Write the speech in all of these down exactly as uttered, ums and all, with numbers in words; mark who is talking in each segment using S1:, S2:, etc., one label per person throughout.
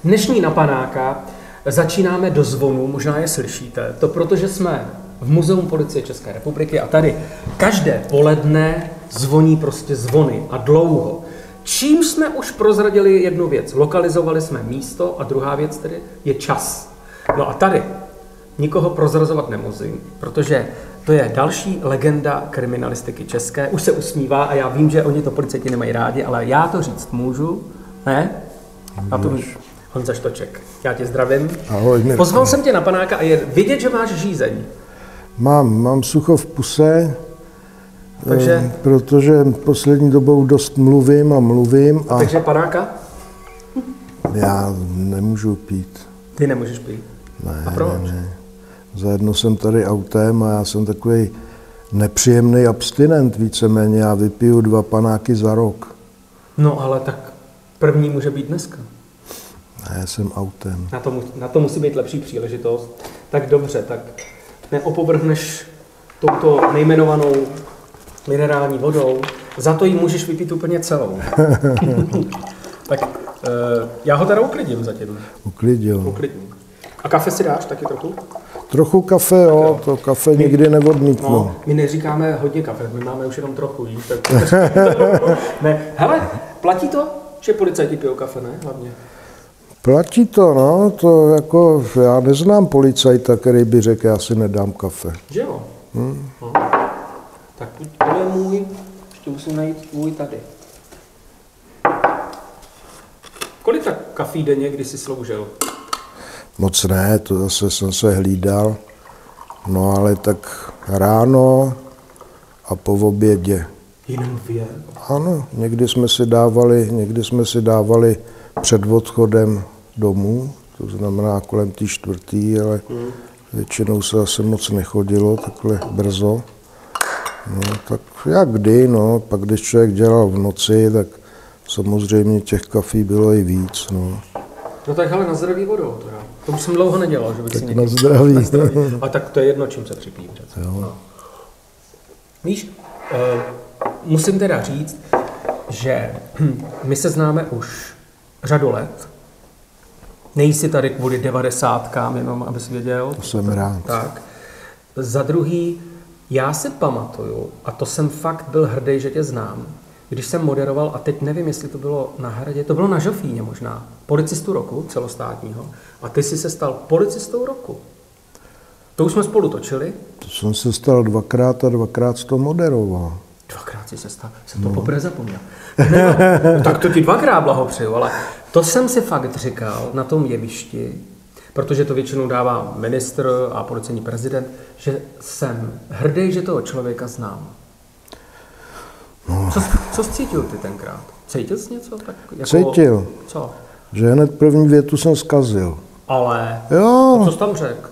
S1: Dnešní Na panáka začínáme do zvonu, možná je slyšíte, to protože jsme v Muzeum policie České republiky a tady každé poledne zvoní prostě zvony a dlouho. Čím jsme už prozradili jednu věc, lokalizovali jsme místo a druhá věc tedy je čas. No a tady nikoho prozrazovat nemusím, protože to je další legenda kriminalistiky české. Už se usmívá a já vím, že oni to policajti nemají rádi, ale já to říct můžu, ne? A to víš. Honza Štoček, já tě zdravím.
S2: Ahoj, Mirko.
S1: Pozval jsem tě na panáka a je vidět, že máš žízeň.
S2: Mám, mám sucho v puse,
S1: Takže?
S2: Eh, protože poslední dobou dost mluvím a mluvím. A
S1: Takže panáka?
S2: Já nemůžu pít.
S1: Ty nemůžeš pít?
S2: Ne,
S1: a proč?
S2: Ne, ne. Zajedno jsem tady autem a já jsem takový nepříjemný abstinent víceméně. Já vypiju dva panáky za rok.
S1: No ale tak první může být dneska.
S2: Ne, já jsem autem.
S1: Na to, na to musí být lepší příležitost. Tak dobře, tak neopovrhneš touto nejmenovanou minerální vodou, za to ji můžeš vypít úplně celou. Tak uh, já ho teda uklidím zatím.
S2: Uklidil.
S1: Uklidím. A kafe si dáš taky trochu?
S2: Trochu kafe, jo, to kafe my, nikdy neodmítnu.
S1: No, my neříkáme hodně kafe, my máme už jenom trochu, víš? Tak... ne, hele, platí to, že policajti pijou kafe, ne? Hlavně.
S2: Platí to, no, to jako, já neznám policajta, který by řekl, já si nedám kafe.
S1: Že jo? Hmm. No. Tak to je můj, ještě musím najít tvůj tady. Kolik tak kafí denně, kdy jsi sloužil?
S2: Moc ne, to zase jsem se hlídal, no ale tak ráno a po obědě.
S1: Jenom dvě?
S2: Ano, někdy jsme si dávali, někdy jsme si dávali před odchodem domů, to znamená kolem té čtvrtý, ale hmm. většinou se zase moc nechodilo takhle brzo. No, tak jak kdy, no, pak když člověk dělal v noci, tak samozřejmě těch kafí bylo i víc, no.
S1: No tak hele, na zdraví vodou teda. To už jsem dlouho nedělal, že bych
S2: tak
S1: si
S2: někdy... na zdraví. Na zdraví.
S1: A tak to je jedno, čím se připijím přece. No. Víš, uh, musím teda říct, že my se známe už řadu let. Nejsi tady kvůli devadesátkám, jenom abys věděl.
S2: To jsem rád.
S1: Tak. Za druhý, já si pamatuju, a to jsem fakt byl hrdý, že tě znám, když jsem moderoval, a teď nevím, jestli to bylo na Hradě, to bylo na Žofíně možná, policistu roku celostátního, a ty jsi se stal policistou roku. To už jsme spolu točili.
S2: To jsem se stal dvakrát a dvakrát to moderoval.
S1: Dvakrát jsi se stal, jsem to no. poprvé zapomněl. Ne, no, tak to ti dvakrát blahopřeju, ale to jsem si fakt říkal na tom jevišti, protože to většinou dává ministr a policejní prezident, že jsem hrdý, že toho člověka znám. No. Co, co jsi cítil ty tenkrát? Cítil jsi něco? Tak jako,
S2: cítil.
S1: Co?
S2: Že hned první větu jsem zkazil.
S1: Ale?
S2: Jo.
S1: A co jsi tam řekl?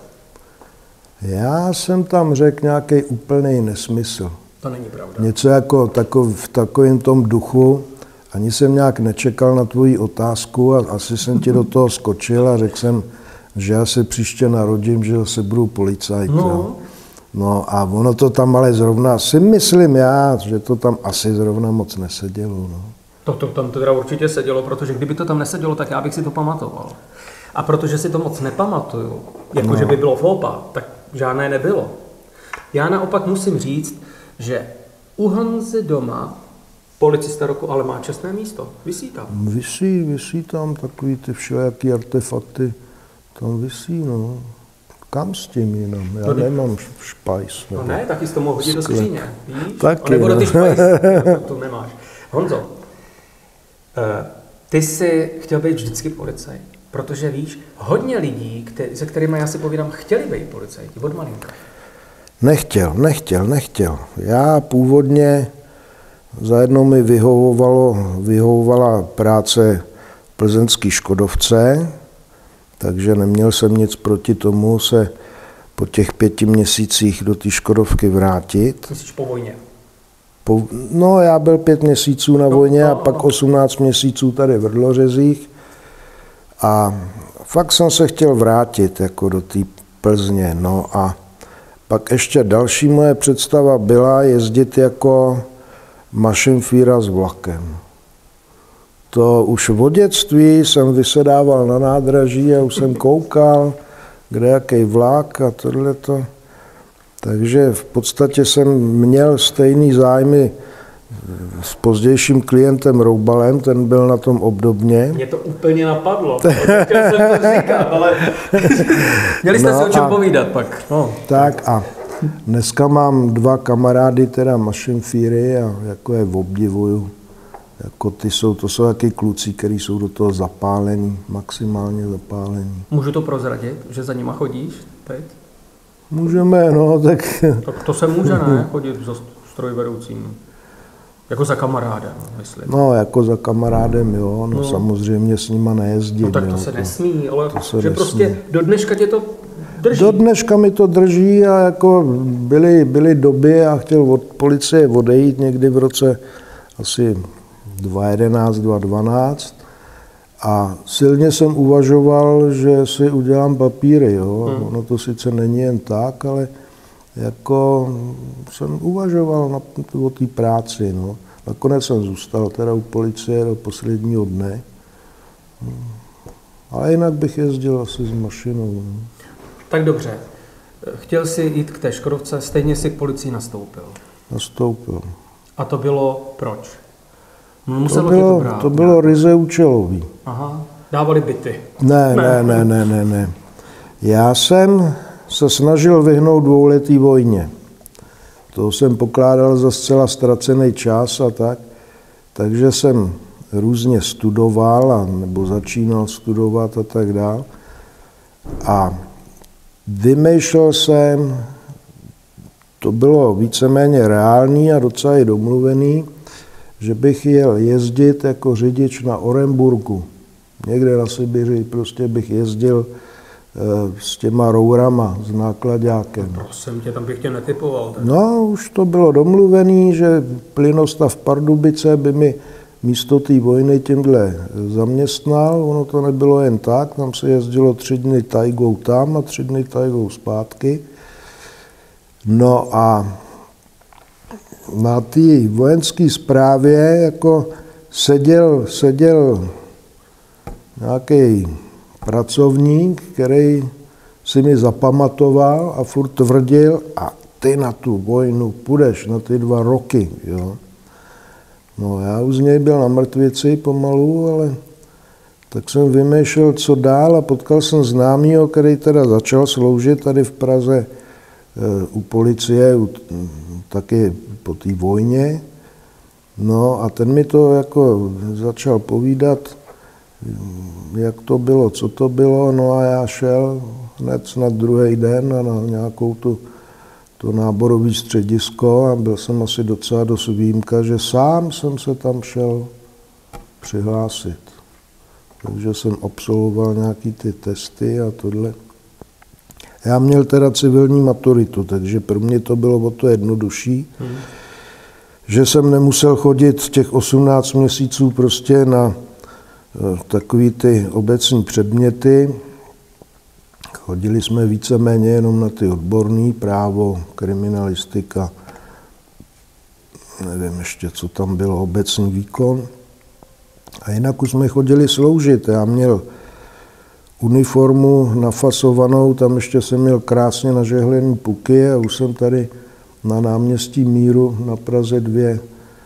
S2: Já jsem tam řekl nějaký úplný nesmysl.
S1: To není pravda.
S2: Něco jako takov, v takovém tom duchu. Ani jsem nějak nečekal na tvoji otázku a asi jsem ti do toho skočil a řekl jsem, že já se příště narodím, že zase budu policajt.
S1: No.
S2: No a ono to tam ale zrovna, si myslím já, že to tam asi zrovna moc nesedělo. No.
S1: To, to tam teda určitě sedělo, protože kdyby to tam nesedělo, tak já bych si to pamatoval. A protože si to moc nepamatuju, jako no. že by bylo fópa, tak žádné nebylo. Já naopak musím říct, že u Honzy doma policista roku ale má čestné místo. Visí tam.
S2: Visí, visí tam takový ty všelijaký artefakty. Tam visí, no. Kam s tím jinam? Já no, nemám špajs.
S1: No ne, taky jsi to mohl hodit do skříně, víš?
S2: Taky,
S1: nebo do ty
S2: no.
S1: špajs, to, to nemáš. Honzo, ty jsi chtěl být vždycky policajt, protože víš, hodně lidí, který, se kterými já si povídám, chtěli být policajti od malinka.
S2: Nechtěl, nechtěl, nechtěl. Já původně zajednou mi vyhovovalo, vyhovovala práce v plzeňské Škodovce, takže neměl jsem nic proti tomu se po těch pěti měsících do té Škodovky vrátit.
S1: Myslíš po vojně?
S2: Po, no, já byl pět měsíců na
S1: no,
S2: vojně
S1: no,
S2: a
S1: no,
S2: pak
S1: no.
S2: osmnáct měsíců tady v Rdlořezích. A fakt jsem se chtěl vrátit jako do té Plzně. No a pak ještě další moje představa byla jezdit jako mašinfíra s vlakem. to už v dětství jsem vysedával na nádraží a už jsem koukal, kde jaký vlak a tohleto. Takže v podstatě jsem měl stejný zájmy s pozdějším klientem Roubalem, ten byl na tom obdobně.
S1: Mě to úplně napadlo, chtěl jsem to říkat, ale měli jste no si o čem povídat pak. No.
S2: Tak a dneska mám dva kamarády, teda mašinfíry, a jako je obdivuju. Jako ty jsou, to jsou taky kluci, kteří jsou do toho zapálení, maximálně zapálení.
S1: Můžu to prozradit, že za nima chodíš teď?
S2: Můžeme, no, tak...
S1: Tak to se může, ne, chodit za strojvedoucím. Jako za kamarádem, myslím.
S2: No, jako za kamarádem, jo, no, no. Samozřejmě s nima nejezdím.
S1: No tak to
S2: jo,
S1: se to, nesmí, ale
S2: to se
S1: že
S2: nesmí.
S1: Prostě do dneška tě to drží.
S2: Do dneška mi to drží a jako byly, byly doby a chtěl od policie odejít někdy v roce asi dva jedenáct, dva dvanáct a silně jsem uvažoval, že si udělám papíry, jo. Hmm. Ono to sice není jen tak, ale jako jsem uvažoval na, o té práci, no. Nakonec jsem zůstal teda u policie do posledního dne. Ale jinak bych jezdil asi s mašinou. No.
S1: Tak dobře. Chtěl jsi jít k té Škodovce, stejně si k policii nastoupil.
S2: Nastoupil.
S1: A to bylo proč?
S2: Muselo to bylo, to, brát, to bylo ryze účelový.
S1: Aha, dávali byty.
S2: Ne, ne, ne, ne, ne, ne. Já jsem se snažil vyhnout dvouletý vojně. To jsem pokládal za zcela ztracený čas a tak. Takže jsem různě studoval, a, nebo začínal studovat a tak dál. A vymýšlel jsem, to bylo víceméně reálný a docela i domluvený, že bych jel jezdit jako řidič na Orenburgu. Někde na Sibiři prostě bych jezdil e, s těma rourama, s nákladákem.
S1: No, prosím tě, tam bych tě netypoval. Tak.
S2: No, už to bylo domluvený, že plynostav Pardubice by mi místo té vojny tímhle zaměstnal. Ono to nebylo jen tak, tam se jezdilo tři dny tajgou tam a tři dny tajgou zpátky. No a na té vojenské správě jako seděl, seděl nějaký pracovník, který si mi zapamatoval a furt tvrdil, a ty na tu vojnu půjdeš na ty dva roky. Jo. No já už z něj byl na mrtvici pomalu, ale tak jsem vymýšlel, co dál, a potkal jsem známýho, který teda začal sloužit tady v Praze u policie, taky po té vojně. No a ten mi to jako začal povídat, jak to bylo, co to bylo, no a já šel hned na druhý den na nějakou tu, to náborové středisko a byl jsem asi docela dost výjimka, že sám jsem se tam šel přihlásit. Takže jsem absolvoval nějaký ty testy a tohle. Já měl teda civilní maturitu, takže pro mě to bylo o to jednodušší, hmm. že jsem nemusel chodit těch osmnáct měsíců prostě na takový ty obecní předměty. Chodili jsme víceméně jenom na ty odborný, právo, kriminalistika, nevím ještě, co tam bylo, obecný výkon. A jinak už jsme chodili sloužit. Já měl uniformu nafasovanou, tam ještě jsem měl krásně nažehlený puky a už jsem tady na náměstí Míru na Praze dvě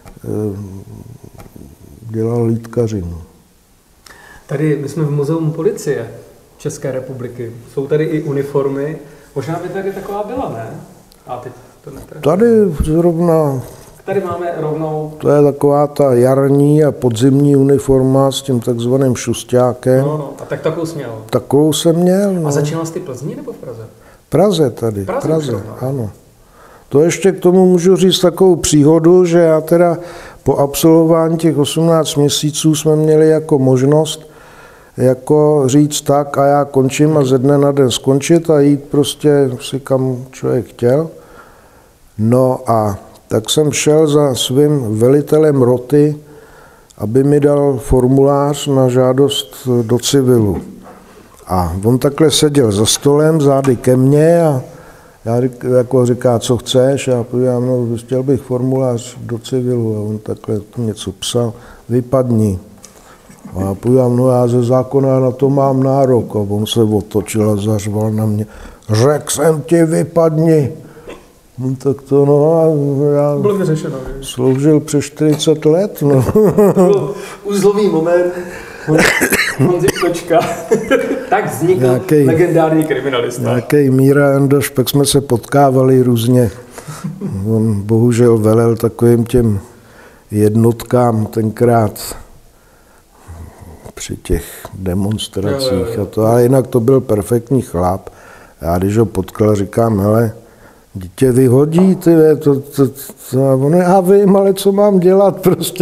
S2: dělal lídkařinu.
S1: Tady my jsme v Muzeum policie České republiky. Jsou tady i uniformy. Možná by tady taková byla, ne? A teď to netrefí.
S2: Tady zrovna...
S1: Tady máme rovnou...
S2: To je taková ta jarní a podzimní uniforma s tím takzvaným šustákem.
S1: No, no, a tak takovou jsi měl.
S2: Takovou jsem měl, no.
S1: A začínal jsi v Plzni nebo v Praze?
S2: Praze tady,
S1: Praze,
S2: Praze,
S1: Praze
S2: ano. To ještě k tomu můžu říct takovou příhodu, že já teda po absolvování těch osmnáct měsíců jsme měli jako možnost jako říct tak a já končím a ze dne na den skončit a jít prostě si kam člověk chtěl. No a tak jsem šel za svým velitelem roty, aby mi dal formulář na žádost do civilu. A on takhle seděl za stolem, zády ke mně a já jako říká, co chceš? A já povídám, no, chtěl bych formulář do civilu. A on takhle něco psal, vypadni. A já povídám, no já ze zákona na to mám nárok. A on se otočil a zařval na mě. Řekl jsem ti, vypadni. No tak to no, já
S1: bylo vyřešeno,
S2: sloužil přes čtyřicet let. No.
S1: To byl uzlový moment. Honzi Kočka. Tak vznikl nějaký, legendární kriminalista.
S2: Nějaký Míra Endoš, pak jsme se potkávali různě. On bohužel velel takovým těm jednotkám tenkrát při těch demonstracích a to, ale jinak to byl perfektní chlap. Já když ho potkal, říkám, hele, dítě vyhodí, ty, to, to, to, to, on já vím, ale co mám dělat prostě.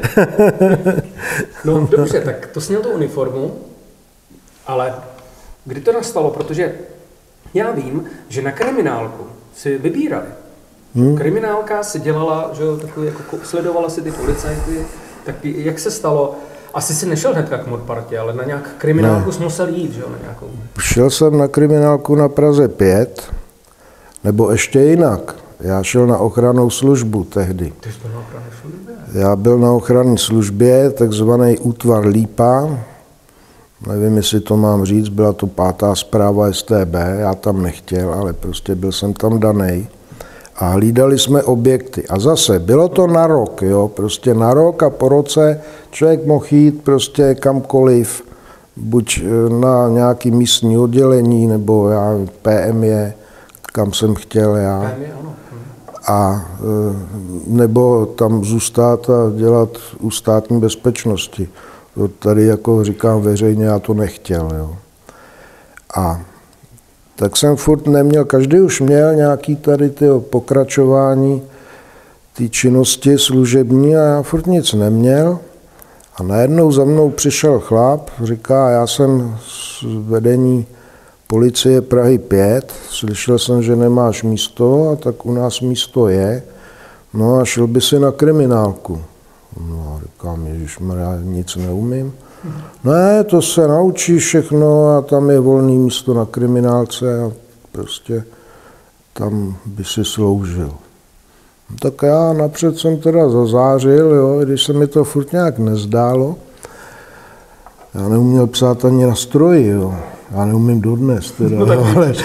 S1: No dobře, tak to sněl tu uniformu, ale kdy to nastalo, protože já vím, že na kriminálku si vybírali. Hmm. Kriminálka si dělala, že jo, takový, jako sledovala si ty policajty, tak jak se stalo? Asi si nešel hnedka k Modpartě, ale na nějak kriminálku jsi musel jít, že jo, na nějakou.
S2: Šel jsem na kriminálku na Praze pět, nebo ještě jinak. Já šel na ochrannou službu tehdy.
S1: Ty jsi byl na ochranné službě?
S2: Já byl na ochranné službě, takzvaný útvar Lípa. Nevím, jestli to mám říct, byla to pátá zpráva S T B, já tam nechtěl, ale prostě byl jsem tam danej. A hlídali jsme objekty. A zase, bylo to na rok, jo, prostě na rok a po roce člověk mohl jít prostě kamkoliv, buď na nějaký místní oddělení, nebo já P M je, kam jsem chtěl já. A nebo tam zůstat a dělat u státní bezpečnosti. To tady jako říkám veřejně, já to nechtěl, jo. A tak jsem furt neměl, každý už měl nějaký tady ty pokračování té činnosti služební a já furt nic neměl. A najednou za mnou přišel chlap, říká, já jsem z vedení policie Prahy pět, slyšel jsem, že nemáš místo, a tak u nás místo je, no a šel by si na kriminálku. No a říkám, ježišmarja, já nic neumím. Ne, to se naučí všechno a tam je volný místo na kriminálce a prostě tam by si sloužil. Tak já napřed jsem teda zazářil, jo, když se mi to furt nějak nezdálo. Já neuměl psát ani na stroji, jo. Já neumím dodnes teda, no, no, ale...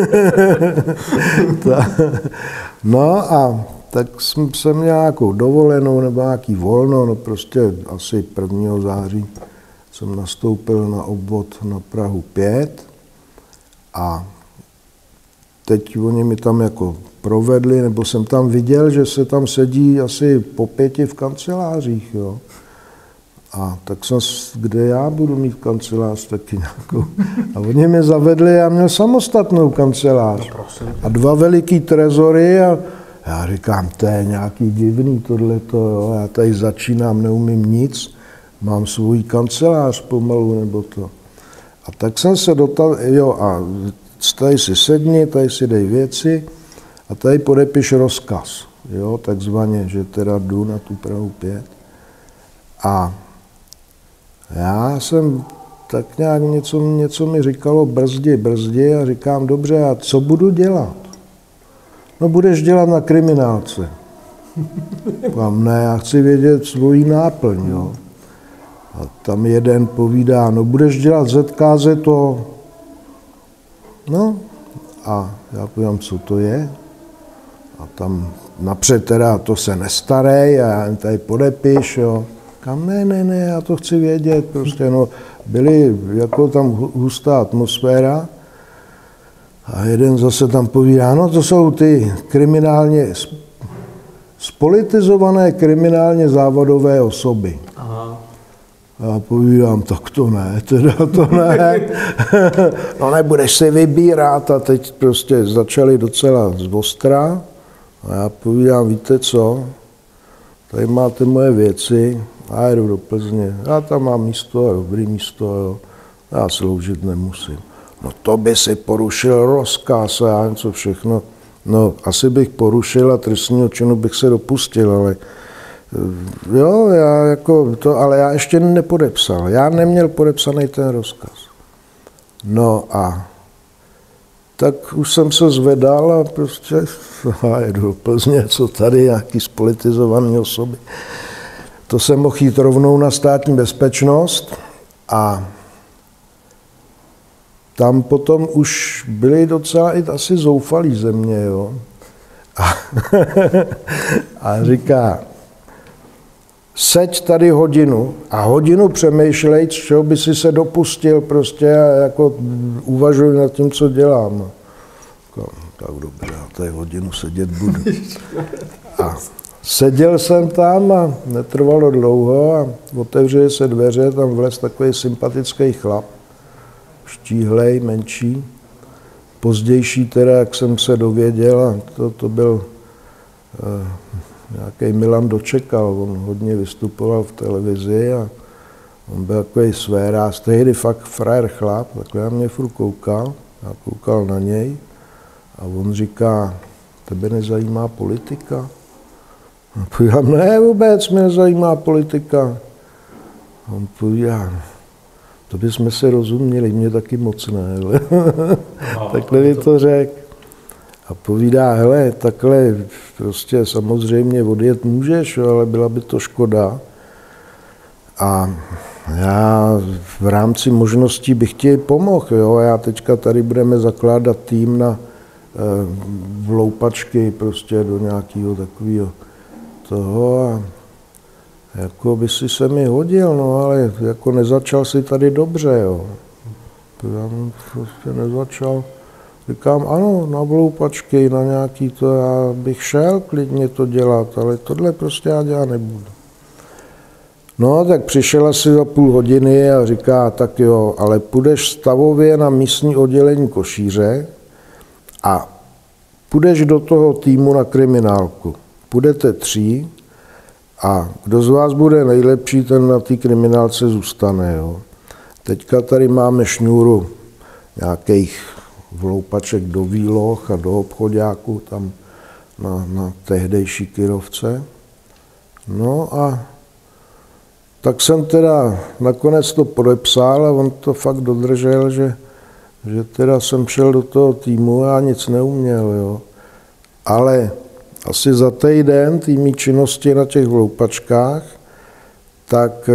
S2: no a tak jsem měl nějakou dovolenou nebo nějaký volno, no prostě asi prvního září jsem nastoupil na obvod na Prahu pět a teď oni mi tam jako provedli, nebo jsem tam viděl, že se tam sedí asi po pěti v kancelářích, jo. A tak jsem, kde já budu mít kancelář taky nějakou. A oni mi zavedli, já měl samostatnou kancelář a dva veliký trezory a já říkám, to je nějaký divný tohleto, jo. Já tady začínám, neumím nic, mám svůj kancelář pomalu, nebo to. A tak jsem se dotal, jo, a tady si sedni, tady si dej věci a tady podepiš rozkaz, jo, takzvaně, že teda jdu na tu Prahu pět. A já jsem tak nějak něco, něco mi říkalo brzdi, brzdi a říkám, dobře, a co budu dělat? No budeš dělat na kriminálce. Říkám, ne, já chci vědět svoji náplň, jo. A tam jeden povídá, no budeš dělat Z K Z to. No a já povím, co to je. A tam napřed teda to se nestarej a já jen tady podepiš, jo. Říkám, ne, ne, ne, já to chci vědět, prostě, no, byly jako tam hustá atmosféra a jeden zase tam povídá, no to jsou ty kriminálně, spolitizované kriminálně závadové osoby. Aha. Já povídám, tak to ne, teda to ne. No nebudeš si vybírat a teď prostě začali docela zostra a já povídám, víte co, tady máte moje věci, a jedu do Plzně, já tam mám místo, dobrý místo, jo. Já sloužit nemusím. No to by si porušil rozkaz a já něco všechno. No asi bych porušil a trestního činu bych se dopustil, ale jo, já jako to, ale já ještě nepodepsal. Já neměl podepsaný ten rozkaz. No a tak už jsem se zvedal a prostě a jedu do Plzně, co tady, nějaký spolitizovaný osoby. to jsem mohl jít rovnou na státní bezpečnost a tam potom už byli docela i asi zoufalí ze mě, jo. A, a říká, seď tady hodinu a hodinu přemýšlej, z čeho by si se dopustil prostě a jako uvažuji nad tím, co dělám. Tak dobře, tady hodinu sedět budu. A seděl jsem tam a netrvalo dlouho a otevřely se dveře, tam vlez takový sympatický chlap, štíhlej, menší. Pozdější teda, jak jsem se dověděl, a to, to byl eh, nějaký Milan Dočekal, on hodně vystupoval v televizi a on byl takový svéráz, tehdy fakt frajer chlap, takhle na mě furt koukal, já koukal na něj a on říká, tebe nezajímá politika? A povídám, ne, vůbec mě nezajímá politika. A on povídá, to bychom se rozuměli, mě taky moc ne. Takhle mi to řekl. A povídá, hele, takhle prostě samozřejmě odjet můžeš, ale byla by to škoda. A já v rámci možností bych ti pomohl, jo. Já teďka tady budeme zakládat tým na eh, vloupačky prostě do nějakého takového toho a jako by si se mi hodil, no ale jako nezačal si tady dobře, jo. Já prostě nezačal. Říkám, ano, na vloupačky, na nějaký to, já bych šel klidně to dělat, ale tohle prostě já dělat nebudu. No, tak přišel asi za půl hodiny a říká, tak jo, ale půjdeš stavově na místní oddělení Košíře a půjdeš do toho týmu na kriminálku. Půjdete tří a kdo z vás bude nejlepší, ten na té kriminálce zůstane, jo. Teďka tady máme šňůru nějakých vloupaček do výloh a do obchodáků tam na, na tehdejší Kyrovce. No a tak jsem teda nakonec to podepsal a on to fakt dodržel, že, že teda jsem šel do toho týmu a nic neuměl, jo. Ale asi za týden té mý činnosti na těch vloupačkách, tak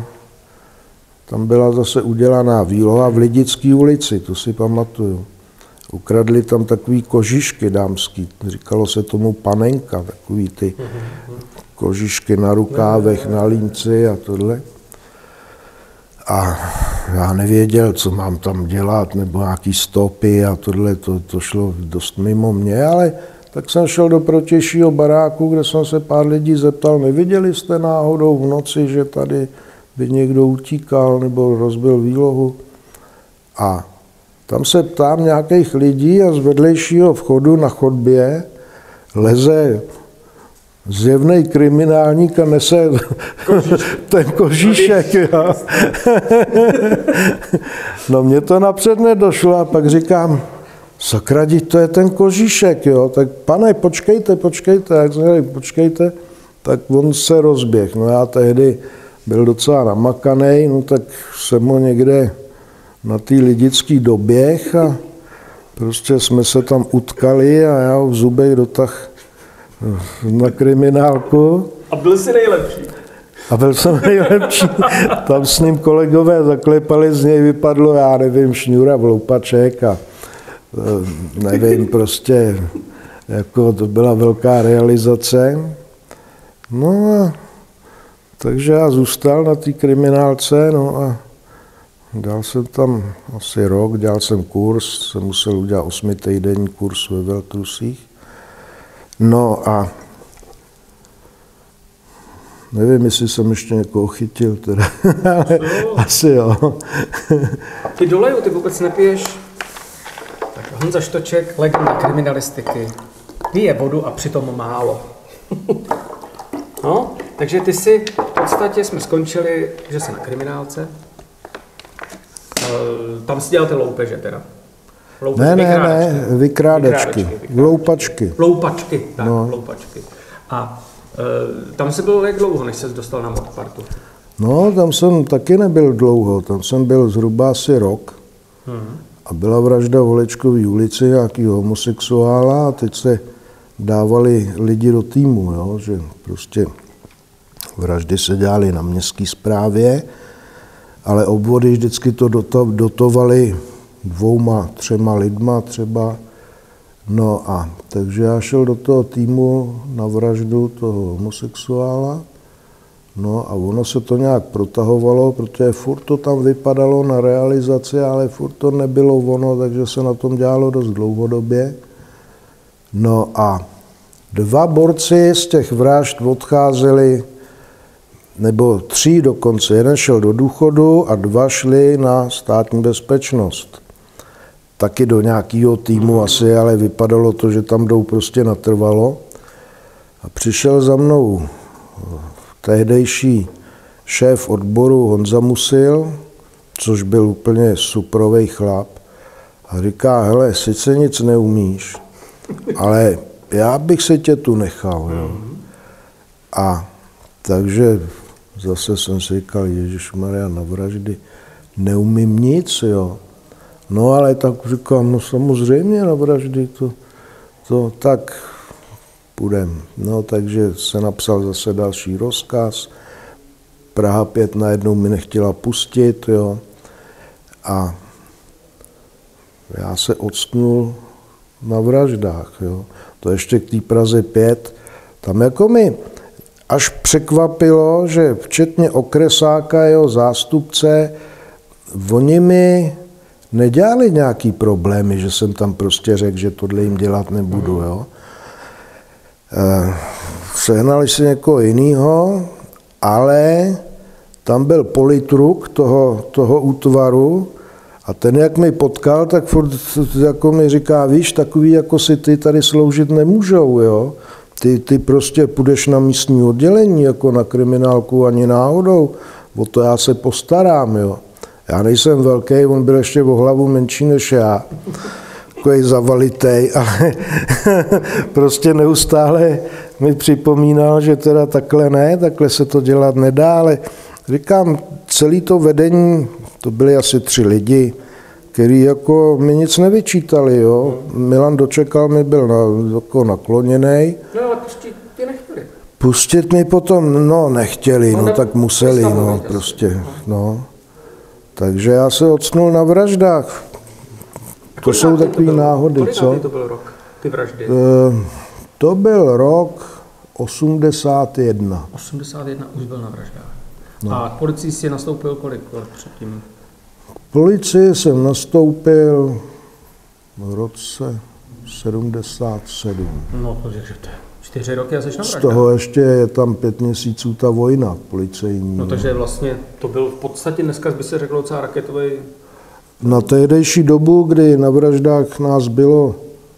S2: tam byla zase udělaná výloha v Lidické ulici, tu si pamatuju. Ukradli tam takový kožišky dámský, říkalo se tomu panenka, takový ty kožišky na rukávech, na límci a tohle. A já nevěděl, co mám tam dělat, nebo nějaký stopy a tohle, to, to šlo dost mimo mě, ale tak jsem šel do protějšího baráku, kde jsem se pár lidí zeptal, neviděli jste náhodou v noci, že tady by někdo utíkal nebo rozbil výlohu? A tam se ptám nějakých lidí a z vedlejšího vchodu na chodbě leze zjevnej kriminálník a nese ten kožíšek. Jo. No mně to napřed nedošlo a pak říkám, sakra, to je ten kožíšek, jo. Tak pane, počkejte, počkejte, jak jsme počkejte, tak on se rozběh. No já tehdy byl docela namakanej, no tak jsem ho někde na té lidický doběh a prostě jsme se tam utkali a já ho v zubech dotah na kriminálku.
S1: A byl jsi nejlepší.
S2: A byl jsem nejlepší. Tam s ním kolegové zaklepali, z něj vypadlo, já nevím, šňůra vloupaček a nevím, prostě, jako to byla velká realizace. No a takže já zůstal na té kriminálce, no a dal jsem tam asi rok, dělal jsem kurz, jsem musel udělat osmitýdenní kurz ve Veltrusích. No a nevím, jestli jsem ještě někoho chytil, teda, ale asi jo.
S1: Ty doleju, ty vůbec nepiješ. Tak Honza Štoček, legenda kriminalistiky, pije vodu a přitom málo. No, takže ty si, v podstatě jsme skončili, že jsi na kriminálce. Tam si dělal ty loupeže teda.
S2: Loupeže, ne, ne, ne, vykrádečky, vykrádečky, loupačky.
S1: Loupačky, tak, no. loupačky. A e, tam jsi byl jak dlouho, než ses dostal na Motpartu?
S2: No, tam jsem taky nebyl dlouho, tam jsem byl zhruba asi rok. Hmm. A byla vražda v Holečkové ulici, nějakýho homosexuála a teď se dávali lidi do týmu, jo, že prostě vraždy se dělaly na městské správě, ale obvody vždycky to dotovali dvouma, třema lidma třeba. No a takže já šel do toho týmu na vraždu toho homosexuála. No a ono se to nějak protahovalo, protože furt to tam vypadalo na realizaci, ale furt to nebylo ono, takže se na tom dělalo dost dlouhodobě. No a dva borci z těch vražd odcházeli, nebo tři dokonce. Jeden šel do důchodu a dva šli na státní bezpečnost. Taky do nějakého týmu asi, ale vypadalo to, že tam jdou prostě natrvalo. A přišel za mnou tehdejší šéf odboru Honza Musil, což byl úplně suprovej chlap, a říká, hele, sice nic neumíš, ale já bych se tě tu nechal. Jo. A takže zase jsem si říkal, ježišmarja, na vraždy neumím nic, jo. No ale tak říkám, no samozřejmě na vraždy, to, to tak půjdem. No takže se napsal zase další rozkaz, Praha pět najednou mi nechtěla pustit, jo. A já se octnul na vraždách, jo. To ještě k té Praze pět, tam jako mi až překvapilo, že včetně okresáka, jeho zástupce, oni mi nedělali nějaký problémy, že jsem tam prostě řekl, že tohle jim dělat nebudu, jo. E, sehnali si někoho jiného, ale tam byl politruk toho, toho útvaru a ten, jak mi potkal, tak furt jako mi říká, víš, takový jako si ty tady sloužit nemůžou, jo. Ty, ty prostě půjdeš na místní oddělení, jako na kriminálku ani náhodou, o to já se postarám, jo. Já nejsem velký, on byl ještě o hlavu menší než já, takový zavalitej, ale prostě neustále mi připomínal, že teda takhle ne, takhle se to dělat nedá, ale říkám, celé to vedení, to byly asi tři lidi, který jako mi nic nevyčítali, jo. Milan Dočekal mi byl na, jako nakloněnej.
S1: No ale pustit tě nechtěli.
S2: Pustit mi potom, no nechtěli, no, no tak museli, no prostě, no. Takže já se octnul na vraždách. To jsou takové náhody, co?
S1: to byl rok, ty vraždy?
S2: E, to byl rok osmdesát jedna.
S1: osmdesát jedna už byl na vraždách. No. A k policii jsi nastoupil kolik let předtím?
S2: K policii jsem nastoupil v roce sedmdesát sedm.
S1: No, takže to je čtyři roky a jsi na vraždách.
S2: Z toho ještě je tam pět měsíců ta vojna policejní.
S1: No takže vlastně to byl v podstatě dneska by se řeklo docela raketový.
S2: Na tehdejší dobu, kdy na vraždách nás bylo,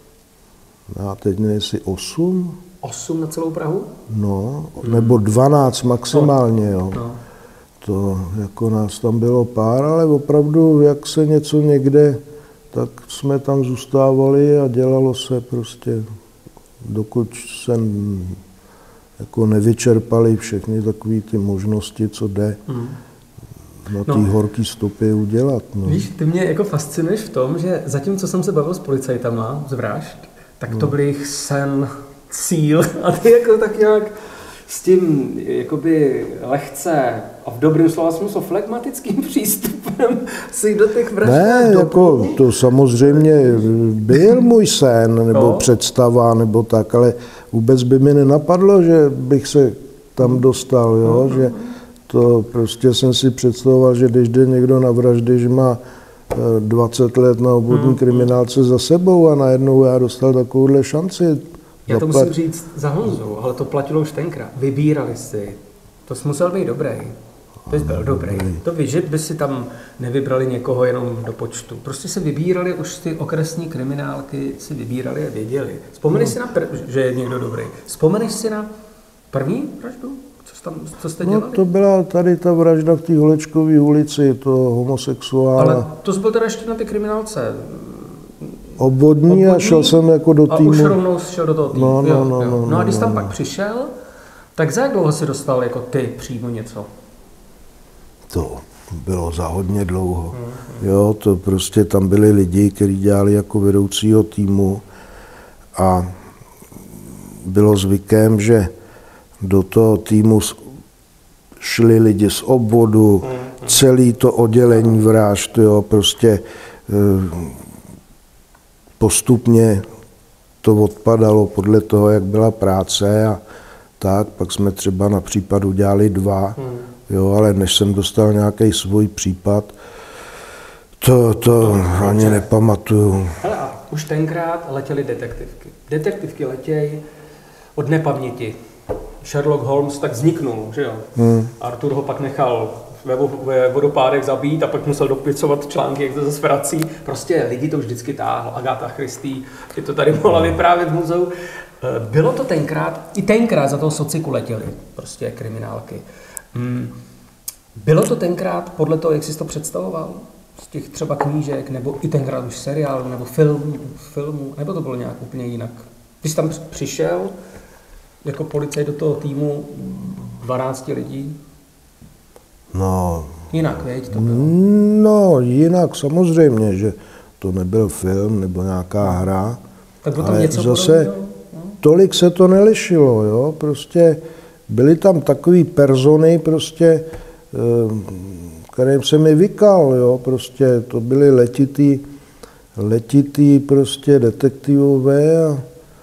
S2: já teď nevím, jestli osm?
S1: Osm na celou Prahu?
S2: No, nebo dvanáct maximálně, jo. No. To jako nás tam bylo pár, ale opravdu, jak se něco někde, tak jsme tam zůstávali a dělalo se prostě, dokud se jako nevyčerpali všechny takové ty možnosti, co jde mm. na té no. horké stopě udělat. No.
S1: Víš, ty mě jako fascinuješ v tom, že zatímco jsem se bavil s policajtama z vražd, tak to no. byl jich sen, cíl a ty jako tak nějak s tím jakoby lehce a v dobrým slova smyslu flegmatickým přístupem si do těch vražd.
S2: Ne, jako to samozřejmě byl můj sen nebo no. představa nebo tak, ale vůbec by mi nenapadlo, že bych se tam dostal, jo, mm-hmm. že to prostě jsem si představoval, že když jde někdo na vraždy, že má dvacet let na obvodní mm-hmm. kriminálce za sebou a najednou já dostal takovouhle šanci.
S1: Já to musím říct za Honzu, ale to platilo už tenkrát. Vybírali si. To jsi musel být dobrý. To jsi byl dobrý. To víš, že by si tam nevybrali někoho jenom do počtu. Prostě si vybírali už ty okresní kriminálky, si vybírali a věděli. Vzpomeneš no. si na, prv, že je někdo dobrý. Vzpomeneš si na první vraždu? Co, tam, co jste dělali?
S2: No to byla tady ta vražda v té Holečkové ulici, to homosexuála. Ale
S1: to jsi byl teda ještě na ty kriminálce.
S2: Obvodní, obvodní a šel jsem jako do týmu.
S1: A už rovnou šel do toho týmu.
S2: No, no,
S1: jo,
S2: no,
S1: jo.
S2: no,
S1: no,
S2: no
S1: a když
S2: no,
S1: tam
S2: no.
S1: pak přišel, tak za jak dlouho si dostal jako ty přímo něco?
S2: To bylo za hodně dlouho. Hmm. Jo, to prostě tam byli lidi, kteří dělali jako vedoucího týmu a bylo zvykem, že do toho týmu šli lidi z obvodu, celé to oddělení vražd, jo, prostě postupně to odpadalo podle toho, jak byla práce a tak, pak jsme třeba na případu dělali dva, jo, ale než jsem dostal nějaký svůj případ, to, to ani nepamatuju.
S1: Hele, a už tenkrát letěly detektivky. Detektivky letějí od nepaměti. Sherlock Holmes tak vzniknul, že jo? Hmm. Arthur ho pak nechal ve, ve vodopádech zabít a pak musel dopisovat články, jak to zase vrací. Prostě lidi to už vždycky táhlo. Agatha Christie, je to tady mohla vyprávět v muzeu. Bylo to tenkrát, i tenkrát za toho sociku letěli prostě kriminálky. Hmm. Bylo to tenkrát podle toho, jak jsi to představoval? Z těch třeba knížek, nebo i tenkrát už seriálu, nebo film, filmu, nebo to bylo nějak úplně jinak? Když jsi tam přišel jako policajt do toho týmu dvanácti lidí?
S2: No,
S1: jinak, veď, to bylo?
S2: No, jinak samozřejmě, že to nebyl film nebo nějaká hra,
S1: tak bylo tam
S2: ale
S1: něco
S2: zase
S1: no?
S2: tolik se to nelišilo, jo, prostě byly tam takový persony, prostě, kterým se mi vykal, jo, prostě to byly letitý, letitý prostě detektivové a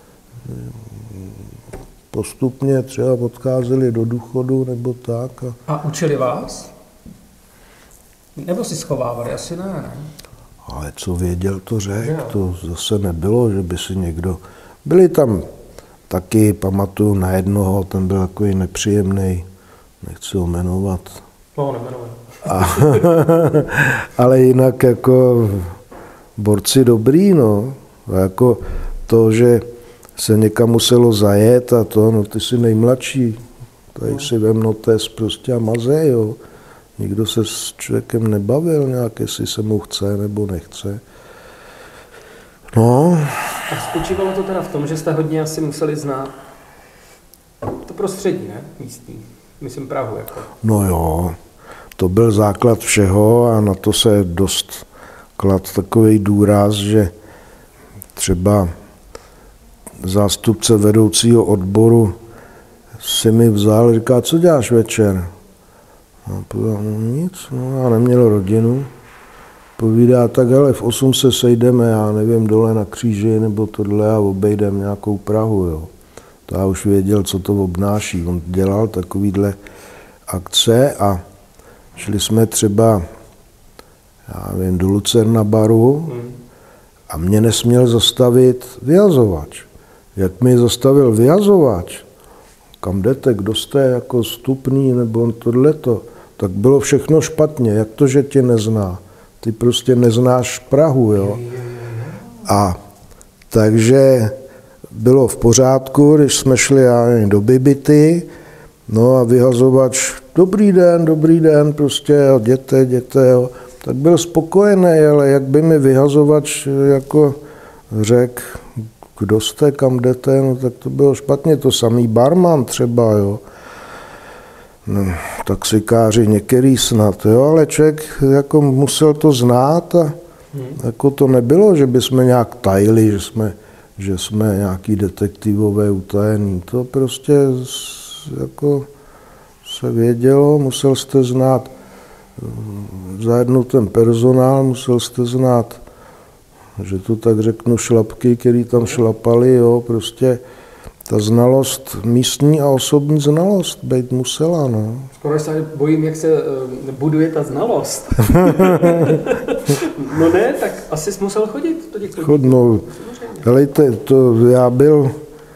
S2: postupně třeba odcházeli do důchodu nebo tak. A,
S1: a učili vás? Nebo si schovávali? Asi ne, ne?
S2: Ale co věděl, to řekl. To zase nebylo, že by si někdo... Byli tam taky, pamatuju na jednoho, ten byl takový nepříjemný, nechci ho jmenovat.
S1: No, nemenovat.
S2: A, ale jinak jako borci dobrý, no. A jako to, že se někam muselo zajet a to, no ty jsi nejmladší, tady no. si vem notes prostě a mazej, jo. Nikdo se s člověkem nebavil nějak, jestli se mu chce nebo nechce. No.
S1: A spočívalo to teda v tom, že jste hodně asi museli znát to prostředí, ne? Místní. Myslím Prahu, jako.
S2: No jo, to byl základ všeho a na to se dost klad takový důraz, že třeba zástupce vedoucího odboru si mi vzal, říká, co děláš večer? A povídá, no nic, no já neměl rodinu. Povídá, tak hele, v osm se sejdeme, já nevím, dole na kříži nebo tohle a obejdem nějakou Prahu, jo. To já už věděl, co to obnáší. On dělal takovýhle akce a šli jsme třeba, já nevím, do Lucerna baru a mě nesměl zastavit vyhazovač. Jak mi zastavil vyhazovač, kam jdete, kdo jste jako stupný nebo tohleto, tak bylo všechno špatně. Jak to, že tě nezná? Ty prostě neznáš Prahu, jo. A takže bylo v pořádku, když jsme šli já nevím, do Bibity, no a vyhazovač, dobrý den, dobrý den, prostě, jděte, jděte, jo. Tak byl spokojený, ale jak by mi vyhazovač jako řekl, kdo jste, kam jdete, no tak to bylo špatně, to samý barman třeba, jo. No, taxikáři některý snad, jo, ale člověk jako musel to znát a hmm. jako to nebylo, že bychom nějak tajili, že jsme, že jsme nějaký detektivové utajení. To prostě jako se vědělo, musel jste znát zajedno ten personál, musel jste znát, že to tak řeknu, šlapky, který tam šlapali, jo, prostě ta znalost, místní a osobní znalost být musela, no.
S1: Skoro se bojím, jak se uh, buduje ta znalost. No ne, tak asi jsi musel chodit do těch
S2: Chod, no, helejte, to já byl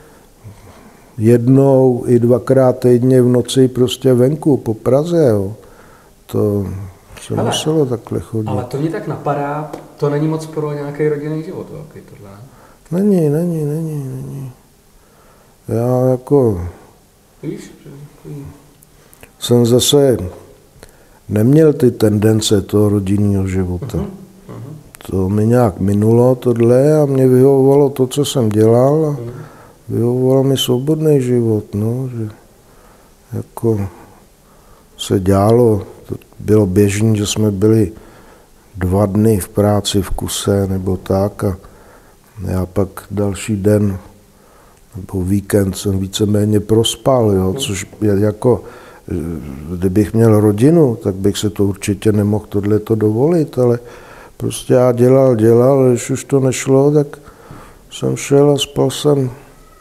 S2: jednou i dvakrát týdně v noci prostě venku po Praze, jo. To se hele, muselo takhle chodit.
S1: Ale to mě tak napadá, to není moc pro nějaký rodinný život velký tohle.
S2: Není, není, není, není. Já jako
S1: Víš, že...
S2: jsem zase neměl ty tendence toho rodinného života. Uh-huh, uh-huh. To mi nějak minulo tohle a mě vyhovovalo to, co jsem dělal a uh-huh. vyhovoval mi svobodný život, no, že jako se dělalo, to bylo běžné, že jsme byli dva dny v práci v kuse nebo tak a já pak další den nebo víkend jsem víceméně prospal, jo, což je jako kdybych měl rodinu, tak bych se to určitě nemohl tohleto dovolit, ale prostě já dělal, dělal, když už to nešlo, tak jsem šel a spal jsem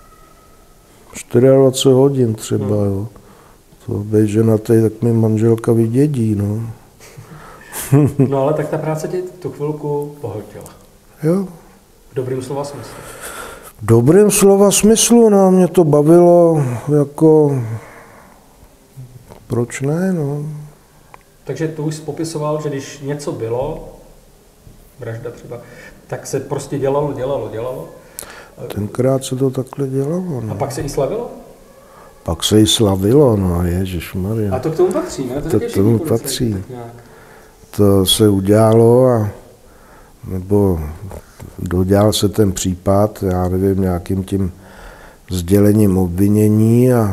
S2: dvacet čtyři hodin třeba, jo. To být ženatý, tak mi manželka vydědí, no.
S1: No ale tak ta práce tě tu chvilku pohltila.
S2: Jo.
S1: V dobrým slova smyslu.
S2: V dobrým slova smyslu, no, mě to bavilo, jako, proč ne, no.
S1: Takže tu už jsi popisoval, že když něco bylo, vražda třeba, tak se prostě dělalo, dělalo, dělalo.
S2: Tenkrát se to takhle dělalo, no.
S1: A pak se i slavilo?
S2: Pak se i slavilo, no, ježišmarja.
S1: A to k tomu patří, ne? To,
S2: to k tomu patří. To se udělalo a nebo dodělal se ten případ, já nevím, nějakým tím sdělením obvinění a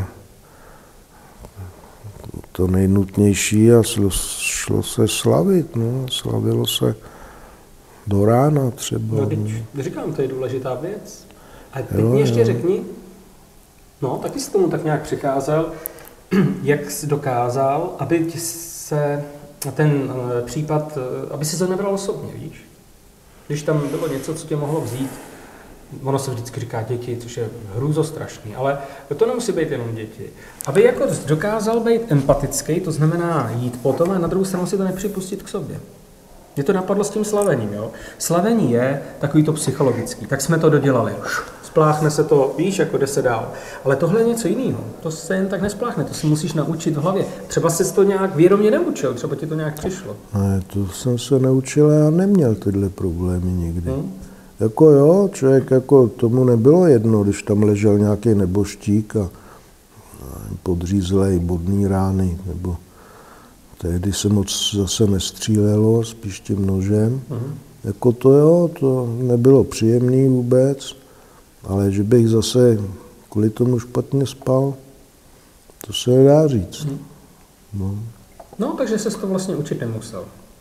S2: to nejnutnější a šlo, šlo se slavit, no, slavilo se do rána třeba.
S1: No, teď říkám, to je důležitá věc. A teď jo, mi ještě jo. řekni, no, taky jsi tomu tak nějak přikázal, jak jsi dokázal, aby se ten případ, aby si to nebral osobně, víš? Když tam bylo něco, co tě mohlo vzít, ono se vždycky říká děti, což je hrůzostrašný, ale to nemusí být jenom děti. Aby jako dokázal být empatický, to znamená jít potom a na druhou stranu si to nepřipustit k sobě. Mě to napadlo s tím slavením, jo. Slavení je takový to psychologický, tak jsme to dodělali. Spláchne se to, víš, jako jde se dál. Ale tohle je něco jiného. To se jen tak nespláchne, to si musíš naučit v hlavě. Třeba jsi to nějak vědomě neučil, třeba ti to nějak přišlo.
S2: Ne, to jsem se neučil a já neměl tyhle problémy nikdy. Hmm? Jako jo, člověk jako tomu nebylo jedno, když tam ležel nějaký neboštík a podřízlej bodný rány, nebo tehdy se moc zase nestřílelo, spíš tím nožem. Hmm. Jako to jo, to nebylo příjemný vůbec. Ale že bych zase kvůli tomu špatně spal, to se nedá říct. Hmm. No.
S1: no, takže ses to vlastně učit nemusel.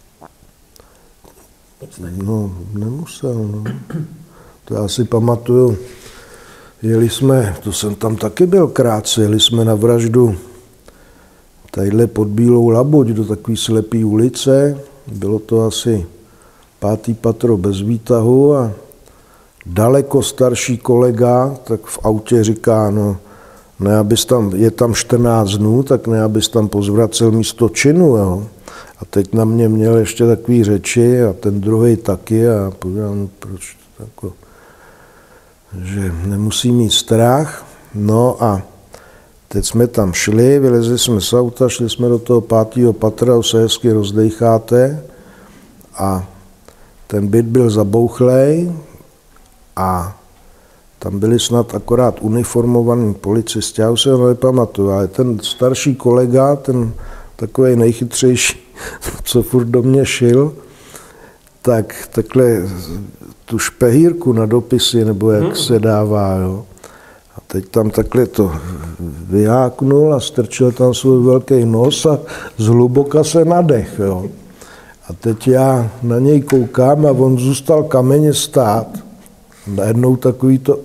S2: No, nemusel, no. To já si pamatuju, jeli jsme, to jsem tam taky byl krátce, jeli jsme na vraždu tadyhle pod Bílou Labuť do takové slepé ulice. Bylo to asi pátý patro bez výtahu a daleko starší kolega, tak v autě říká, no, ne, abys tam, je tam čtrnáct dnů, tak ne, abys tam pozvracel místo činu, jo. A teď na mě měl ještě takový řeči a ten druhý taky a povídám, no, proč tako, že nemusí mít strach. No a teď jsme tam šli, vylezli jsme z auta, šli jsme do toho pátého patra, se hezky rozdejcháte a ten byt byl zabouchlej, a tam byli snad akorát uniformovaní policisté, já už se ho nepamatuju, ale ten starší kolega, ten takovej nejchytřejší, co furt do mě šil, tak takhle tu špehírku na dopisy, nebo jak hmm. se dává, jo. A teď tam takhle to vyháknul a strčil tam svůj velký nos a zhluboka se nadech, jo. A teď já na něj koukám a on zůstal kamenně stát. Najednou takový to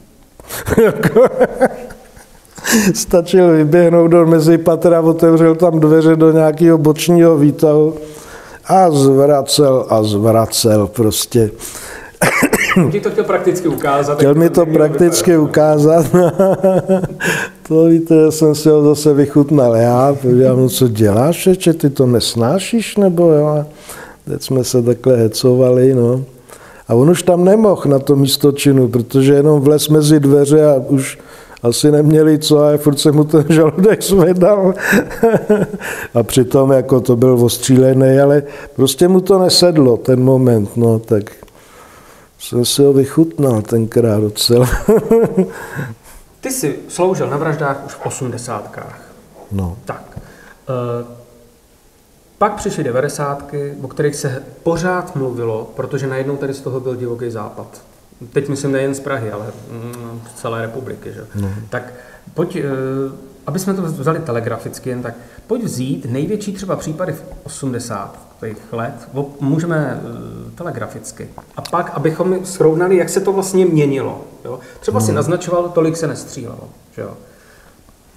S2: stačil vyběhnout do mezipatra, otevřel tam dveře do nějakého bočního výtahu a zvracel a zvracel prostě.
S1: Ti to chtěl prakticky ukázat.
S2: Chtěl mi to prakticky ukázat. To víte, já jsem si ho zase vychutnal já. Povídám, no co děláš, čeče, ty to nesnášíš, nebo jo? Teď jsme se takhle hecovali, no. A on už tam nemohl na to místo činu, protože jenom vlez mezi dveře a už asi neměli co a furt se mu ten žaludek zvedal. A přitom jako to byl ostřílený, ale prostě mu to nesedlo ten moment, no tak jsem si ho vychutnal tenkrát docela.
S1: Ty jsi sloužil na vraždách už v osmdesátkách.
S2: No.
S1: Tak. Uh, Pak přišly devadesátky, o kterých se pořád mluvilo, protože najednou tady z toho byl divoký západ. Teď myslím nejen z Prahy, ale z celé republiky. Že? No. Tak pojď, aby jsme to vzali telegraficky, jen tak pojď vzít největší třeba případy v osmdesátých let, můžeme telegraficky. A pak, abychom srovnali, jak se to vlastně měnilo. Jo? Třeba no. si naznačoval, tolik se nestřílelo. Že jo?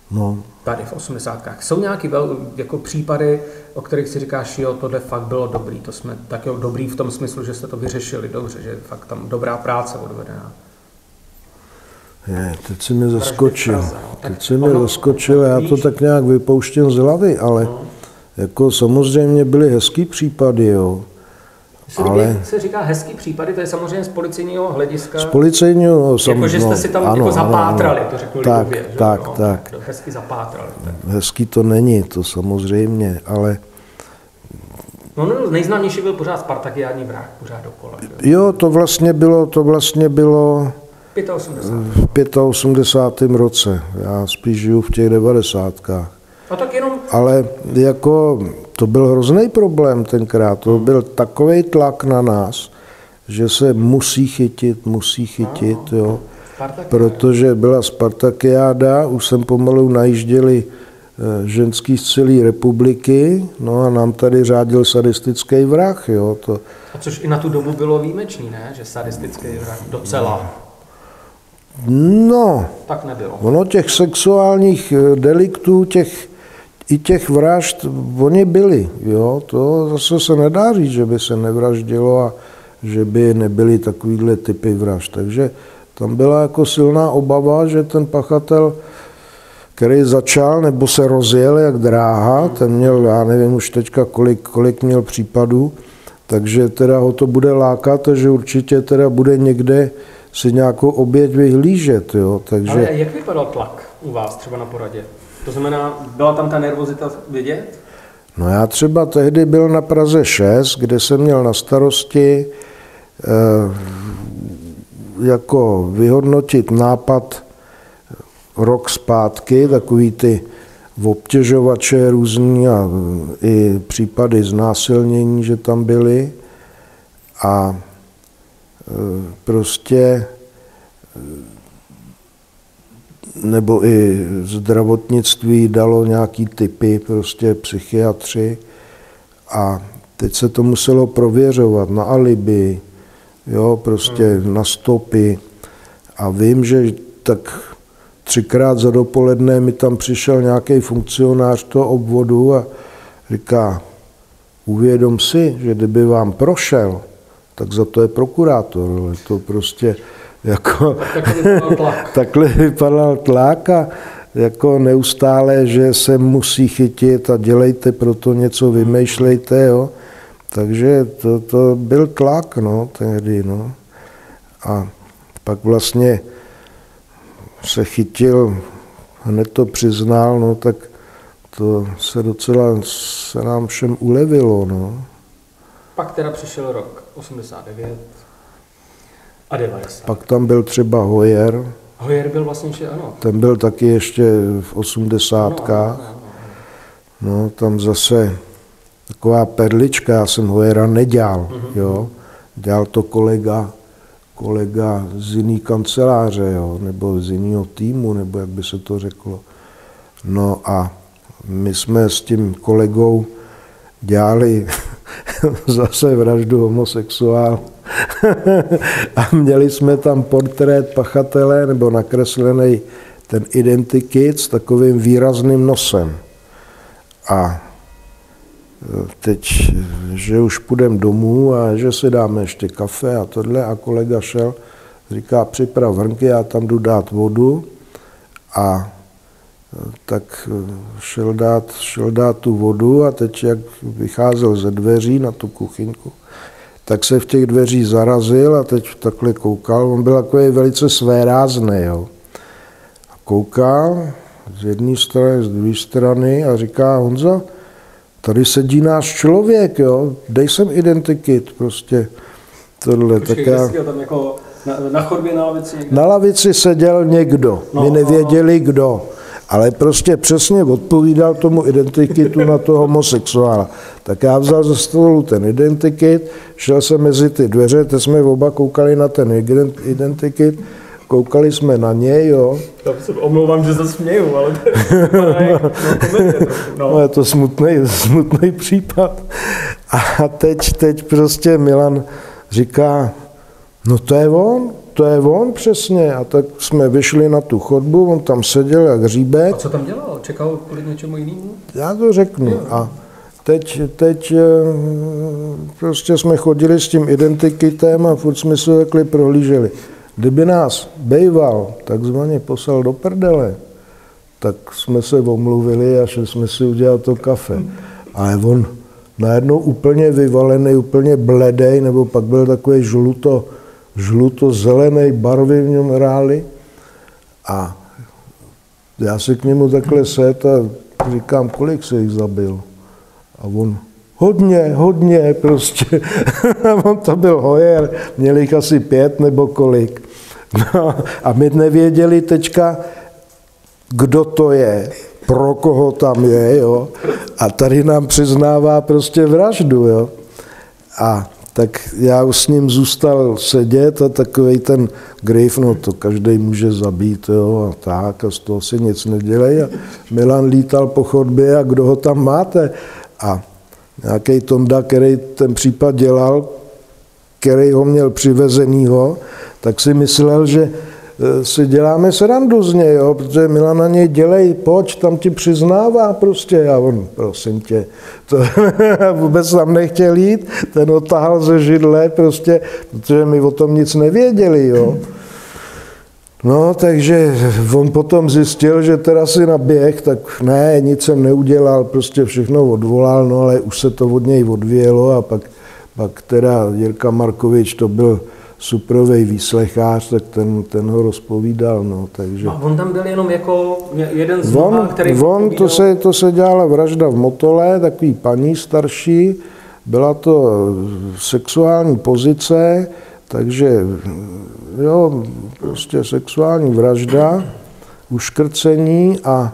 S2: No.
S1: Tady v osmdesátkách. Jsou nějaké jako případy, o kterých si říkáš, jo, tohle fakt bylo dobrý, to jsme tak jo, dobrý v tom smyslu, že jste to vyřešili dobře, že fakt tam dobrá práce odvedená.
S2: Je, teď si mě zaskočil. Teď si mě zaskočil, já to tak nějak vypouštím z hlavy, ale no. Jako samozřejmě byly hezký případy, jo.
S1: Ale se říká hezký případy, to je samozřejmě z policejního hlediska.
S2: Z policejního samozřejmě.
S1: Jako, že jste si tam ano, jako zapátrali, ano, to řeknu
S2: tak,
S1: lidově.
S2: Tak,
S1: no,
S2: tak.
S1: Hezky zapátrali. Tak.
S2: Hezký to není, to samozřejmě, ale...
S1: No, no nejznámější byl pořád Spartakiádní vrah, pořád dokola. Že?
S2: Jo, to vlastně bylo, to vlastně bylo...
S1: osmdesátém
S2: V osmdesátém roce, já spíš žiju v těch devadesátkách.
S1: A tak jenom...
S2: Ale jako to byl hrozný problém tenkrát, to byl takovej tlak na nás, že se musí chytit, musí chytit, no, jo. Protože byla Spartakiáda, už jsem pomalu najížděli ženský z celé republiky, no a nám tady řádil sadistický vrah, jo. To...
S1: A což i na tu dobu bylo výjimečný, ne? Že sadistický vrah docela...
S2: No,
S1: tak nebylo.
S2: Ono těch sexuálních deliktů, těch, i těch vražd, oni byli, jo, to zase se nedá říct, že by se nevraždilo a že by nebyly takovýhle typy vražd. Takže tam byla jako silná obava, že ten pachatel, který začal nebo se rozjel jak dráha, ten měl, já nevím už teďka, kolik, kolik měl případů, takže teda ho to bude lákat a že určitě teda bude někde si nějakou oběť vyhlížet, jo, takže...
S1: Ale jak vypadal tlak u vás třeba na poradě? To znamená, byla tam ta nervozita vidět?
S2: No já třeba tehdy byl na Praze šest, kde jsem měl na starosti eh, jako vyhodnotit nápad rok zpátky, takový ty obtěžovače různý a i případy znásilnění, že tam byly a prostě nebo i zdravotnictví dalo nějaký typy, prostě psychiatři a teď se to muselo prověřovat na alibi, jo, prostě na stopy a vím, že tak třikrát za dopoledne mi tam přišel nějaký funkcionář toho obvodu a říká, uvědom si, že kdyby vám prošel, tak za to je prokurátor, ale to prostě jako takhle vypadal tlak a jako neustále, že se musí chytit a dělejte pro to něco, vymýšlejte, jo. Takže to, to byl tlak, no, tehdy, no. A pak vlastně se chytil, hned to přiznal, no, tak to se docela, se nám všem ulevilo, no.
S1: Pak teda přišel rok osmdesát devět a devadesát.
S2: Pak tam byl třeba Hoyer.
S1: Hoyer byl vlastně, že ano.
S2: Ten byl taky ještě v osmdesátkách. No, no, no, no. no tam zase taková perlička, já jsem Hoyera nedělal, mm-hmm. jo. Dělal to kolega, kolega z jiný kanceláře, jo, nebo z jiného týmu, nebo jak by se to řeklo. No a my jsme s tím kolegou dělali zase vraždu homosexuál a měli jsme tam portrét pachatele nebo nakreslený ten identikit s takovým výrazným nosem. A teď, že už půjdeme domů a že si dáme ještě kafe a tohle a kolega šel, říká, připrav hrnky, já tam jdu dát vodu a tak šel dát, šel dát tu vodu a teď, jak vycházel ze dveří na tu kuchyňku, tak se v těch dveřích zarazil a teď takhle koukal. On byl takový velice svérázný, jo. A koukal z jedné strany, z druhé strany a říká, Honza, tady sedí náš člověk, jo, dej sem identikit, prostě tohle.
S1: Počkej, tak já... tam jako na, na chodbě na lavici někdo?
S2: Na lavici seděl někdo, no, my nevěděli no. kdo. Ale prostě přesně odpovídal tomu identikitu na toho homosexuála. Tak já vzal ze stolu ten identikit, šel jsem mezi ty dveře, teď jsme oba koukali na ten identikit, koukali jsme na něj, jo.
S1: Já se omlouvám, že se směju, ale
S2: no. no je to smutný, smutný případ. A teď, teď prostě Milan říká, No to je on, to je on přesně. A tak jsme vyšli na tu chodbu, on tam seděl jak hříbek.
S1: A co tam dělal? Čekal kvůli něčemu jinému?
S2: Já to řeknu. A teď, teď prostě jsme chodili s tím identikitem a furt jsme se takhle prohlíželi. Kdyby nás bejval, takzvaně poslal do prdele, tak jsme se omluvili a šli jsme si udělat to kafe. Ale on najednou úplně vyvalený, úplně bledej, nebo pak byl takový žluto, žluto-zelený, barvy v něm hrály. A já se k němu takhle set a říkám, kolik se jich zabil. A on, hodně, hodně prostě. On to byl hojer, měli jich asi pět nebo kolik. No, a my nevěděli teďka, kdo to je, pro koho tam je, jo. A tady nám přiznává prostě vraždu, jo. A tak já už s ním zůstal sedět a takovej ten grif, no to každý může zabít, jo, a tak, a z toho si nic nedělej. A Milan lítal po chodbě a kdo ho tam máte? A nějaký Tonda, který ten případ dělal, který ho měl přivezenýho, tak si myslel, že si děláme srandu z něj, jo, protože Milan na něj dělej, pojď, tam ti přiznává prostě. A on, prosím tě, to vůbec tam nechtěl jít, ten otahal ze židle prostě, protože my o tom nic nevěděli, jo. No, takže on potom zjistil, že teda si naběh, tak ne, nic jsem neudělal, prostě všechno odvolal, no ale už se to od něj odvělo a pak, pak teda Jirka Markovič, to byl suprovej výslechář, tak ten, ten ho rozpovídal, no, takže...
S1: A on tam byl jenom jako jeden z
S2: on,
S1: mnoha, který
S2: on to, se, to se dělala vražda v Motole, takový paní starší, byla to sexuální pozice, takže jo, prostě sexuální vražda, uškrcení a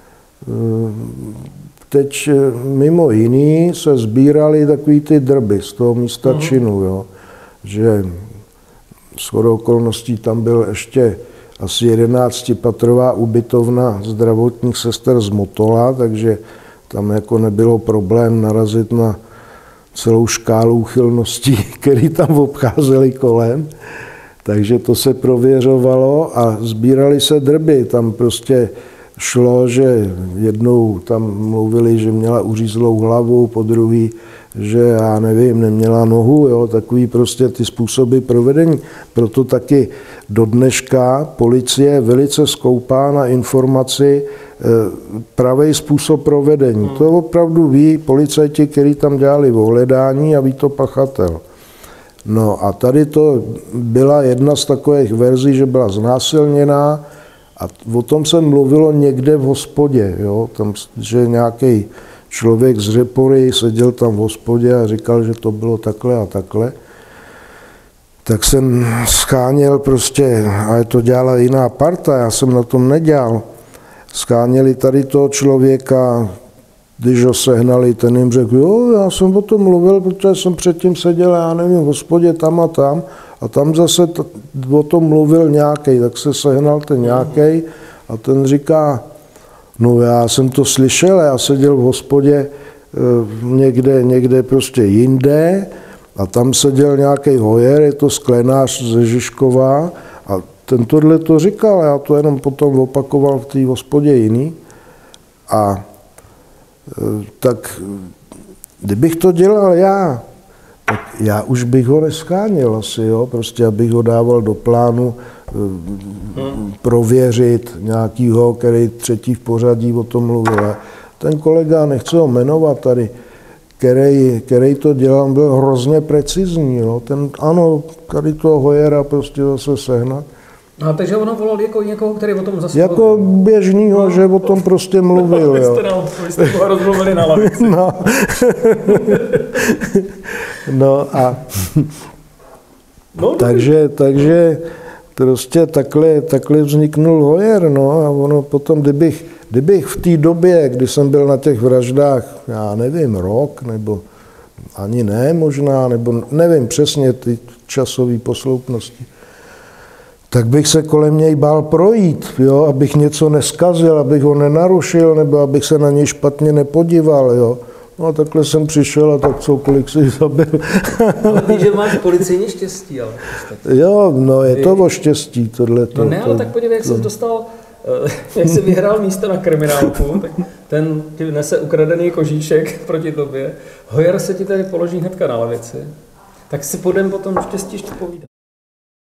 S2: teď mimo jiný se sbíraly takový ty drby z toho místa uh-huh. činu, jo, že shodou okolností tam byl ještě asi jedenáctipatrová ubytovna zdravotních sester z Motola, takže tam jako nebylo problém narazit na celou škálu úchylností, které tam obcházely kolem. Takže to se prověřovalo a sbíraly se drby. Tam prostě šlo, že jednou tam mluvili, že měla uřízlou hlavu, po druhý, že já nevím, neměla nohu, jo, takový prostě ty způsoby provedení. Proto taky do dneška policie je velice skoupá na informaci e, pravý způsob provedení. Hmm. To opravdu ví policajti, kteří tam dělali ohledání a ví to pachatel. No a tady to byla jedna z takových verzí, že byla znásilněná a o tom se mluvilo někde v hospodě, jo, tam, že nějaký člověk z Řepory seděl tam v hospodě a říkal, že to bylo takhle a takhle. Tak jsem scháněl prostě, ale to dělala jiná parta, já jsem na tom nedělal. Scháněli tady toho člověka, když ho sehnali, ten jim řekl, jo, já jsem o tom mluvil, protože jsem předtím seděl, já nevím, v hospodě tam a tam, a tam zase t- o tom mluvil nějaký, tak se sehnal ten nějaký a ten říká, no já jsem to slyšel, já seděl v hospodě někde, někde prostě jinde a tam seděl nějaký hojer, je to sklenář ze Žižkova a ten tohle to říkal, já to jenom potom opakoval v té hospodě jiný. A tak kdybych to dělal já, tak já už bych ho nescháněl asi, jo, prostě abych ho dával do plánu hmm. prověřit nějakýho, který třetí v pořadí o tom mluvil. Ten kolega, nechci ho jmenovat tady, který, který to dělal, byl hrozně precizní, jo. Ten, ano, tady toho hojera prostě zase sehnat.
S1: A takže ono volal jako někoho, který o tom zase
S2: jako běžnýho, no, že o tom prostě mluvil,
S1: no,
S2: jo.
S1: Vy jste, no, vy jste ho rozmluvili na lavici.
S2: No. No a
S1: no,
S2: takže, takže prostě takhle, takhle vzniknul hojer, no a ono potom, kdybych, kdybych v té době, kdy jsem byl na těch vraždách, já nevím, rok, nebo ani ne možná, nebo nevím přesně ty časové posloupnosti, tak bych se kolem něj bál projít, jo, abych něco neskazil, abych ho nenarušil, nebo abych se na něj špatně nepodíval, jo. No a takhle jsem přišel a tak co, kolik si zabil.
S1: Ale víš, že máš policejní štěstí, ale.
S2: Jo, no je to o štěstí tohle.
S1: No ne, ale tak podívej, jak jsi dostal, jak jsi vyhrál místo na kriminálku, tak ten ti nese ukradený kožíšek proti tobě. Hojer se ti tady položí hnedka na lavici, tak si půjdem potom štěstí ještě povídat.